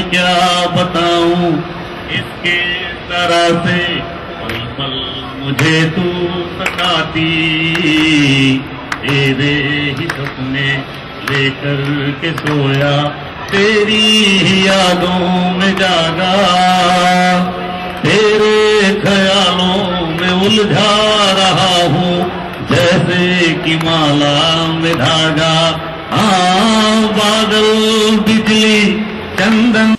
क्या बताऊं इसके तरह से पल पल मुझे तू सताती, तेरे ही सपने लेकर के सोया, तेरी ही यादों में जागा, तेरे ख्यालों में उलझा रहा हूँ जैसे कि माला में धागा। हाँ बादल बिजली चंदन